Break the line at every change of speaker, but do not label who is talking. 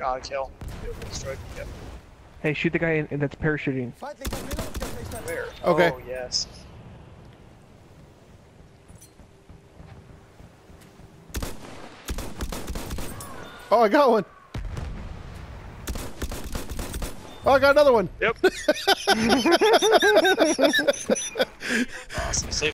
Got a kill. Destroyed. Yep.
Hey, shoot the guy that's parachuting.
Where?
Okay.
Oh, yes.
Oh, I got one. Oh, I got another one.
Yep. Awesome. Save